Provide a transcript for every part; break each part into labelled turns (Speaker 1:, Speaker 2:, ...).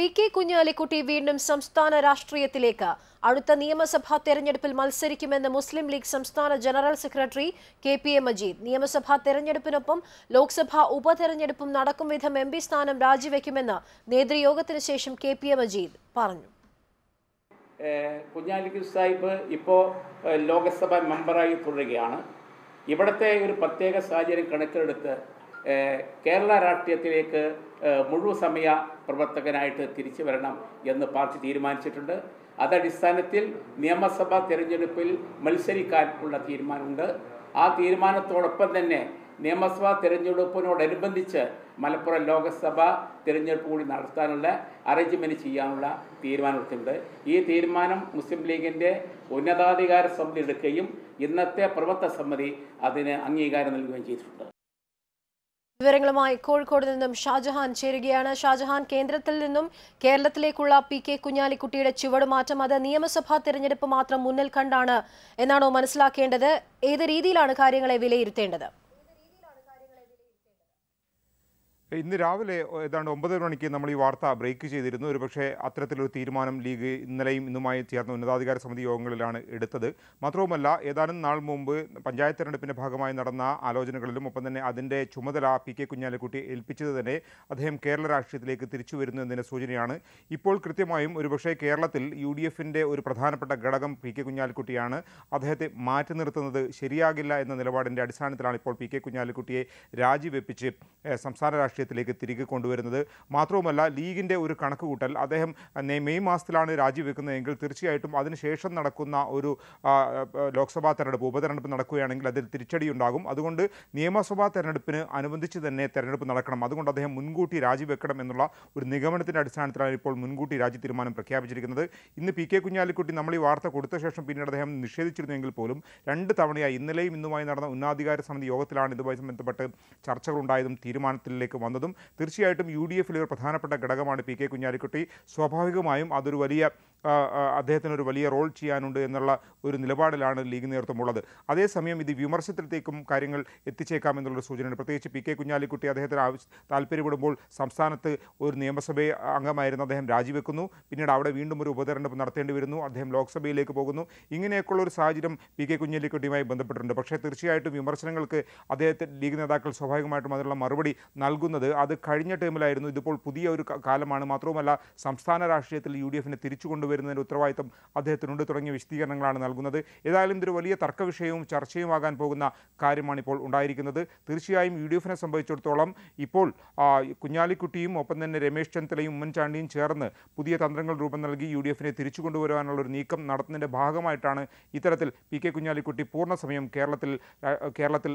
Speaker 1: P K. Kunhalikutty വീണ്ടും സംസ്ഥാന രാഷ്ട്രീയത്തിലേക്ക്. അടുത്ത നിയമസഭാ തെരഞ്ഞെടുപ്പിൽ മത്സരിക്കുമെന്ന് മുസ്ലിം ലീഗ് സംസ്ഥാന ജനറൽ സെക്രട്ടറി കെ.പി.എ. മജീദ്. നിയമസഭാ തെരഞ്ഞെടുപ്പിനൊപ്പം ലോക്സഭാ ഉപതെരഞ്ഞെടുപ്പും നടക്കും വിധം എം.പി. സ്ഥാനം രാജിവെക്കുമെന്ന് നേതൃയോഗത്തിന് ശേഷം കെ.പി.എ. മജീദ് പറഞ്ഞു.
Speaker 2: കുഞ്ഞാലിക്കുട്ടി സാഹിബ് ഇപ്പോൾ ലോക്സഭാ മെമ്പറായി തുടരുകയാണ്. ഇവിടുത്തെ ഒരു പ്രത്യേക സാഹചര്യം കണക്കിലെടുത്ത് കേരള രാഷ്ട്രീയത്തിലേക്ക് മുഴുവൻ സമയ പ്രവർത്തകനായിട്ട് തിരിച്ചു വരണം എന്ന് പാർട്ടി തീരുമാനിച്ചിട്ടുണ്ട്. അതടിസ്ഥാനത്തിൽ നിയമസഭാ തിരഞ്ഞെടുപ്പിൽ മത്സരിക്കാൻ ഉള്ള തീരുമാനമുണ്ട്. ആ തീരുമാനത്തോടൊപ്പം തന്നെ നിയമസഭാ തിരഞ്ഞെടുപ്പിനോടനുബന്ധിച്ച് മലപ്പുറം ലോക്സഭാ തിരഞ്ഞെടുപ്പ് കൂടി നടത്താനുള്ള അറേഞ്ച്മെൻറ്റ് ചെയ്യാനുള്ള തീരുമാനമെടുത്തിട്ടുണ്ട്. ഈ തീരുമാനം മുസ്ലിം ലീഗിൻ്റെ ഉന്നതാധികാര സമിതി എടുക്കുകയും ഇന്നത്തെ പ്രവർത്തക സമിതി അതിന് അംഗീകാരം നൽകുകയും ചെയ്തിട്ടുണ്ട്.
Speaker 1: വിവരങ്ങളുമായി കോഴിക്കോട് നിന്നും ഷാജഹാൻ ചേരുകയാണ്. ഷാജഹാൻ, കേന്ദ്രത്തിൽ നിന്നും കേരളത്തിലേക്കുള്ള പി.കെ. കുഞ്ഞാലിക്കുട്ടിയുടെ ചുവടുമാറ്റം അത് നിയമസഭാ തെരഞ്ഞെടുപ്പ് മാത്രം മുന്നിൽ കണ്ടാണ് എന്നാണോ മനസ്സിലാക്കേണ്ടത്? ഏത് രീതിയിലാണ് കാര്യങ്ങളെ വിലയിരുത്തേണ്ടത്?
Speaker 3: ഇന്ന് രാവിലെ ഏതാണ്ട് 9 മണിക്ക് നമ്മൾ ഈ വാർത്ത ബ്രേക്ക് ചെയ്തിരുന്നു. ഒരുപക്ഷെ അത്തരത്തിലൊരു തീരുമാനം ലീഗ് ഇന്നലെയും ഇന്നുമായി ചേർന്ന ഉന്നതാധികാര സമിതി യോഗങ്ങളിലാണ് എടുത്തത്. മാത്രവുമല്ല, ഏതാനും നാൾ മുമ്പ് പഞ്ചായത്ത് തെരഞ്ഞെടുപ്പിൻ്റെ ഭാഗമായി നടന്ന ആലോചനകളിലും ഒപ്പം തന്നെ അതിൻ്റെ ചുമതല പി.കെ. കുഞ്ഞാലിക്കുട്ടി ഏൽപ്പിച്ചത് തന്നെ അദ്ദേഹം കേരള രാഷ്ട്രീയത്തിലേക്ക് തിരിച്ചു വരുന്നു എന്നതിൻ്റെ സൂചനയാണ്. ഇപ്പോൾ കൃത്യമായും ഒരുപക്ഷെ കേരളത്തിൽ UDFൻ്റെ ഒരു പ്രധാനപ്പെട്ട ഘടകം പി.കെ. കുഞ്ഞാലിക്കുട്ടിയാണ്. അദ്ദേഹത്തെ മാറ്റി നിർത്തുന്നത് ശരിയാകില്ല എന്ന നിലപാടിൻ്റെ അടിസ്ഥാനത്തിലാണ് ഇപ്പോൾ പി.കെ. കുഞ്ഞാലിക്കുട്ടിയെ രാജിവെപ്പിച്ച് സംസ്ഥാന രാഷ്ട്രീയത്തിലേക്ക് തിരികെ കൊണ്ടുവരുന്നത്. മാത്രവുമല്ല, ലീഗിൻ്റെ ഒരു കണക്കുകൂട്ടൽ, അദ്ദേഹം മെയ് മാസത്തിലാണ് രാജിവെക്കുന്നതെങ്കിൽ തീർച്ചയായിട്ടും അതിനുശേഷം നടക്കുന്ന ഒരു ലോക്സഭാ തെരഞ്ഞെടുപ്പ് ഉപതെരഞ്ഞെടുപ്പ് നടക്കുകയാണെങ്കിൽ അതിൽ തിരിച്ചടി ഉണ്ടാകും. അതുകൊണ്ട് നിയമസഭാ തെരഞ്ഞെടുപ്പിന് അനുബന്ധിച്ച് തന്നെ തെരഞ്ഞെടുപ്പ് നടക്കണം. അതുകൊണ്ട് അദ്ദേഹം മുൻകൂട്ടി രാജിവെക്കണം എന്നുള്ള ഒരു നിഗമനത്തിൻ്റെ അടിസ്ഥാനത്തിലാണ് ഇപ്പോൾ മുൻകൂട്ടി രാജി തീരുമാനം പ്രഖ്യാപിച്ചിരിക്കുന്നത്. ഇന്ന് പി.കെ. കുഞ്ഞാലിക്കുട്ടി നമ്മൾ ഈ വാർത്ത കൊടുത്ത ശേഷം പിന്നീട് അദ്ദേഹം നിഷേധിച്ചിരുന്നെങ്കിൽ പോലും 2 തവണയായി ഇന്നലെയും ഇന്നുമായി നടന്ന ഉന്നതാധികാര സമിതി യോഗത്തിലാണ് ഇതുമായി ബന്ധപ്പെട്ട് ചർച്ചകളുണ്ടായതും തീരുമാനത്തിലേക്ക് വന്നതും. തീർച്ചയായിട്ടും UDFിലെ ഒരു പ്രധാനപ്പെട്ട ഘടകമാണ് പി.കെ. കുഞ്ഞാലിക്കുട്ടി. സ്വാഭാവികമായും അതൊരു അദ്ദേഹത്തിനൊരു വലിയ റോൾ ചെയ്യാനുണ്ട് എന്നുള്ള ഒരു നിലപാടിലാണ് ലീഗ് നേതൃത്വമുള്ളത്. അതേസമയം ഇത് വിമർശനത്തിലേക്കും കാര്യങ്ങൾ എത്തിച്ചേക്കാമെന്നുള്ളൊരു സൂചനയുണ്ട്. പ്രത്യേകിച്ച് പി.കെ. കുഞ്ഞാലിക്കുട്ടി അദ്ദേഹത്തിന് താല്പര്യപ്പെടുമ്പോൾ സംസ്ഥാനത്ത് ഒരു നിയമസഭ അംഗമായിരുന്ന അദ്ദേഹം രാജിവെക്കുന്നു. പിന്നീട് അവിടെ വീണ്ടും ഒരു ഉപതെരഞ്ഞെടുപ്പ് നടത്തേണ്ടി വരുന്നു. അദ്ദേഹം ലോക്സഭയിലേക്ക് പോകുന്നു. ഇങ്ങനെയൊക്കെയുള്ള ഒരു സാഹചര്യം പി.കെ. കുഞ്ഞാലിക്കുട്ടിയുമായി ബന്ധപ്പെട്ടിട്ടുണ്ട്. പക്ഷേ തീർച്ചയായിട്ടും വിമർശനങ്ങൾക്ക് അദ്ദേഹത്തെ ലീഗ് നേതാക്കൾ സ്വാഭാവികമായിട്ടും അതിനുള്ള മറുപടി നൽകുന്നത് അത് കഴിഞ്ഞ ടേമിലായിരുന്നു. ഇതിപ്പോൾ പുതിയ ഒരു കാലമാണ്. മാത്രവുമല്ല, സംസ്ഥാന രാഷ്ട്രീയത്തിൽ UDFനെ തിരിച്ചു കൊണ്ടുവരുന്നതിൻ്റെ ഉത്തരവാദിത്തം അദ്ദേഹത്തിനുണ്ട് തുടങ്ങിയ വിശദീകരണങ്ങളാണ് നൽകുന്നത്. ഏതായാലും ഇതൊരു വലിയ തർക്കവിഷയവും ചർച്ചയുമാകാൻ പോകുന്ന കാര്യമാണ് ഇപ്പോൾ ഉണ്ടായിരിക്കുന്നത്. തീർച്ചയായും UDFനെ സംബന്ധിച്ചിടത്തോളം ഇപ്പോൾ കുഞ്ഞാലിക്കുട്ടിയും ഒപ്പം തന്നെ രമേശ് ചെന്നിത്തലയും ഉമ്മൻചാണ്ടിയും ചേർന്ന് പുതിയ തന്ത്രങ്ങൾ രൂപം നൽകി UDFനെ തിരിച്ചു കൊണ്ടുവരാനുള്ള ഒരു നീക്കം നടത്തുന്നതിൻ്റെ ഭാഗമായിട്ടാണ് ഇത്തരത്തിൽ പി.കെ. കുഞ്ഞാലിക്കുട്ടി പൂർണ്ണസമയം കേരളത്തിൽ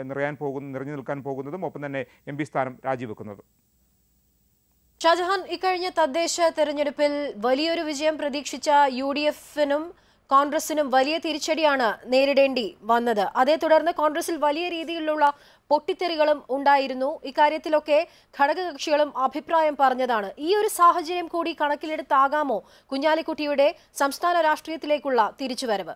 Speaker 3: നിറഞ്ഞു നിൽക്കാൻ പോകുന്നതും ഒപ്പം തന്നെ എം.പി. സ്ഥാനം രാജിവെക്കുന്നത്.
Speaker 1: ഷാജഹാൻ, ഇക്കഴിഞ്ഞ തദ്ദേശ തെരഞ്ഞെടുപ്പിൽ വലിയൊരു വിജയം പ്രതീക്ഷിച്ച UDFനും കോൺഗ്രസിനും വലിയ തിരിച്ചടിയാണ് നേരിടേണ്ടി വന്നത്. അതേ തുടർന്ന് കോൺഗ്രസിൽ വലിയ രീതിയിലുള്ള പൊട്ടിത്തെറികളും ഉണ്ടായിരുന്നു. ഇക്കാര്യത്തിലൊക്കെ ഘടകകക്ഷികളും അഭിപ്രായം പറഞ്ഞതാണ്. ഈ ഒരു സാഹചര്യം കൂടി കണക്കിലെടുത്താകാമോ കുഞ്ഞാലിക്കുട്ടിയുടെ സംസ്ഥാന രാഷ്ട്രീയത്തിലേക്കുള്ള തിരിച്ചുവരവ്?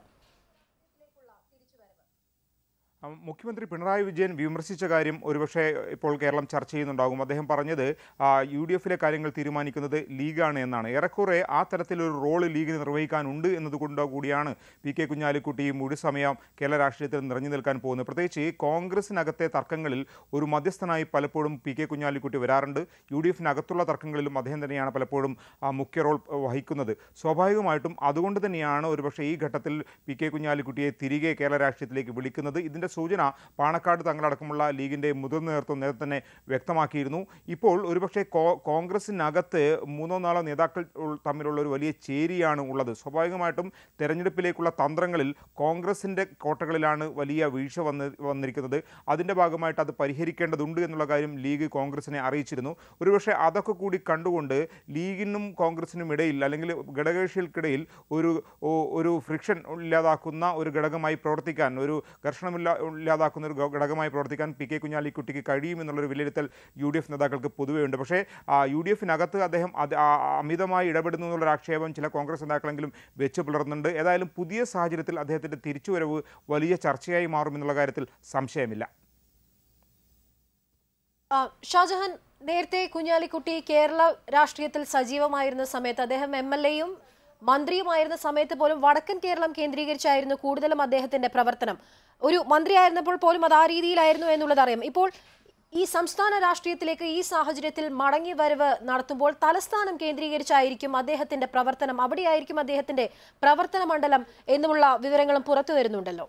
Speaker 3: മുഖ്യമന്ത്രി പിണറായി വിജയൻ വിമർശിച്ച കാര്യം ഒരുപക്ഷെ ഇപ്പോൾ കേരളം ചർച്ച ചെയ്യുന്നുണ്ടാകും. അദ്ദേഹം പറഞ്ഞത് UDFിലെ കാര്യങ്ങൾ തീരുമാനിക്കുന്നത് ലീഗാണ് എന്നാണ്. ഏറെക്കുറെ ആ തരത്തിലൊരു റോള് ലീഗിന് നിർവഹിക്കാനുണ്ട് എന്നതുകൊണ്ട് കൂടിയാണ് പി.കെ. കുഞ്ഞാലിക്കുട്ടി മുഴുവൻ സമയം കേരള രാഷ്ട്രീയത്തിൽ നിറഞ്ഞു നിൽക്കാൻ പോകുന്നത്. പ്രത്യേകിച്ച് കോൺഗ്രസിനകത്തെ തർക്കങ്ങളിൽ ഒരു മധ്യസ്ഥനായി പലപ്പോഴും പി.കെ. കുഞ്ഞാലിക്കുട്ടി വരാറുണ്ട്. UDFിനകത്തുള്ള തർക്കങ്ങളിലും അദ്ദേഹം തന്നെയാണ് പലപ്പോഴും മുഖ്യ റോൾ വഹിക്കുന്നത്. സ്വാഭാവികമായിട്ടും അതുകൊണ്ട് തന്നെയാണ് ഒരുപക്ഷെ ഈ ഘട്ടത്തിൽ പി.കെ. കുഞ്ഞാലിക്കുട്ടിയെ തിരികെ കേരള രാഷ്ട്രീയത്തിലേക്ക് വിളിക്കുന്നത്. ഇതിൻ്റെ സൂചന പാണക്കാട് തങ്ങളടക്കമുള്ള ലീഗിൻ്റെ മുതിർന്ന നേതൃത്വം നേരത്തെ തന്നെ വ്യക്തമാക്കിയിരുന്നു. ഇപ്പോൾ ഒരുപക്ഷെ കോൺഗ്രസിനകത്ത് 3-4 നേതാക്കൾ തമ്മിലുള്ള ഒരു വലിയ ചേരിയാണ് ഉള്ളത്. സ്വാഭാവികമായിട്ടും തെരഞ്ഞെടുപ്പിലേക്കുള്ള തന്ത്രങ്ങളിൽ കോൺഗ്രസിൻ്റെ കോട്ടകളിലാണ് വലിയ വീഴ്ച വന്നിരിക്കുന്നത്. അതിൻ്റെ ഭാഗമായിട്ട് അത് പരിഹരിക്കേണ്ടതുണ്ട് എന്നുള്ള കാര്യം ലീഗ് കോൺഗ്രസിനെ അറിയിച്ചിരുന്നു. ഒരുപക്ഷെ അതൊക്കെ കൂടി കണ്ടുകൊണ്ട് ലീഗിനും കോൺഗ്രസിനും ഇടയിൽ അല്ലെങ്കിൽ ഘടകകക്ഷികൾക്കിടയിൽ ഒരു ഫ്രിക്ഷൻ ഇല്ലാതാക്കുന്ന ഒരു ഘടകമായി പ്രവർത്തിക്കാൻ, ഒരു ഇല്ലാതാക്കുന്ന ഒരു ഘടകമായി പ്രവർത്തിക്കാൻ പി.കെ. കുഞ്ഞാലിക്കുട്ടിക്ക് കഴിയുമെന്നുള്ളൊരു വിലയിരുത്തൽ UDF നേതാക്കൾക്ക് പൊതുവെയുണ്ട്. പക്ഷേ UDFിനകത്ത് അദ്ദേഹം അമിതമായി ഇടപെടുന്നു എന്നുള്ളൊരു ആക്ഷേപം ചില കോൺഗ്രസ് നേതാക്കളെങ്കിലും വെച്ച് പുലർന്നുണ്ട്. ഏതായാലും പുതിയ സാഹചര്യത്തിൽ അദ്ദേഹത്തിൻ്റെ തിരിച്ചുവരവ് വലിയ ചർച്ചയായി മാറുമെന്നുള്ള കാര്യത്തിൽ സംശയമില്ല.
Speaker 1: ഷാജഹാൻ, നേരത്തെ കുഞ്ഞാലിക്കുട്ടി കേരള രാഷ്ട്രീയത്തിൽ സജീവമായിരുന്ന സമയത്ത് അദ്ദേഹം MLA-യും മന്ത്രിയുമായിരുന്ന സമയത്ത് പോലും വടക്കൻ കേരളം കേന്ദ്രീകരിച്ചായിരുന്നു കൂടുതലും അദ്ദേഹത്തിന്റെ പ്രവർത്തനം. ഒരു മന്ത്രിയായിരുന്നപ്പോൾ പോലും അത് ആ രീതിയിലായിരുന്നു എന്നുള്ളത് അറിയാം. ഇപ്പോൾ ഈ സംസ്ഥാന രാഷ്ട്രീയത്തിലേക്ക് ഈ സാഹചര്യത്തിൽ മടങ്ങി വരവ് നടത്തുമ്പോൾ തലസ്ഥാനം കേന്ദ്രീകരിച്ചായിരിക്കും അദ്ദേഹത്തിന്റെ പ്രവർത്തനം, അവിടെയായിരിക്കും അദ്ദേഹത്തിന്റെ പ്രവർത്തന മണ്ഡലം എന്നുമുള്ള വിവരങ്ങളും പുറത്തു വരുന്നുണ്ടല്ലോ.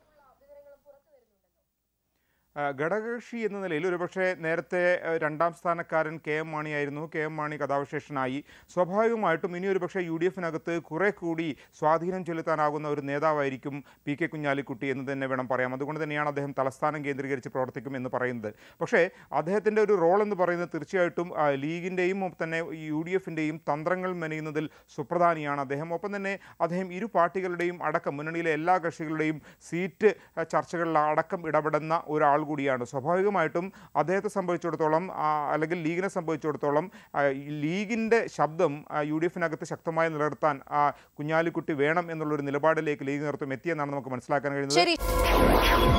Speaker 3: ഘടകകക്ഷി എന്ന നിലയിൽ ഒരുപക്ഷെ നേരത്തെ രണ്ടാം സ്ഥാനക്കാരൻ KM മാണിയായിരുന്നു. KM മാണി കഥാവിശേഷനായി. സ്വാഭാവികമായിട്ടും ഇനി ഒരുപക്ഷെ UDF-നകത്ത് കുറെ കൂടി സ്വാധീനം ചെലുത്താനാകുന്ന ഒരു നേതാവായിരിക്കും PK കുഞ്ഞാലിക്കുട്ടി എന്ന് തന്നെ വേണം പറയാം. അതുകൊണ്ട് തന്നെയാണ് അദ്ദേഹം തലസ്ഥാനം കേന്ദ്രീകരിച്ച് പ്രവർത്തിക്കും എന്ന് പറയുന്നത്. പക്ഷേ അദ്ദേഹത്തിൻ്റെ ഒരു റോൾ എന്ന് പറയുന്നത് തീർച്ചയായിട്ടും ലീഗിൻ്റെയും തന്നെ UDF-ൻ്റെയും തന്ത്രങ്ങൾ മെനയുന്നതിൽ സുപ്രധാനിയാണ് അദ്ദേഹം. ഒപ്പം തന്നെ അദ്ദേഹം ഇരു പാർട്ടികളുടെയും അടക്കം മുന്നണിയിലെ എല്ലാ കക്ഷികളുടെയും സീറ്റ് ചർച്ചകളിൽ അടക്കം ഇടപെടുന്ന ഒരാൾ കൂടിയാണ്. സ്വാഭാവികമായിട്ടും അദ്ദേഹത്തെ സംബന്ധിച്ചിടത്തോളം അല്ലെങ്കിൽ ലീഗിനെ സംബന്ധിച്ചിടത്തോളം ലീഗിൻ്റെ ശബ്ദം UDF-നകത്ത് ശക്തമായി നിലനിർത്താൻ കുഞ്ഞാലിക്കുട്ടി വേണം എന്നുള്ളൊരു നിലപാടിലേക്ക് ലീഗ് നേതൃത്വം എത്തിയെന്നാണ് നമുക്ക് മനസ്സിലാക്കാൻ കഴിയുന്നത്.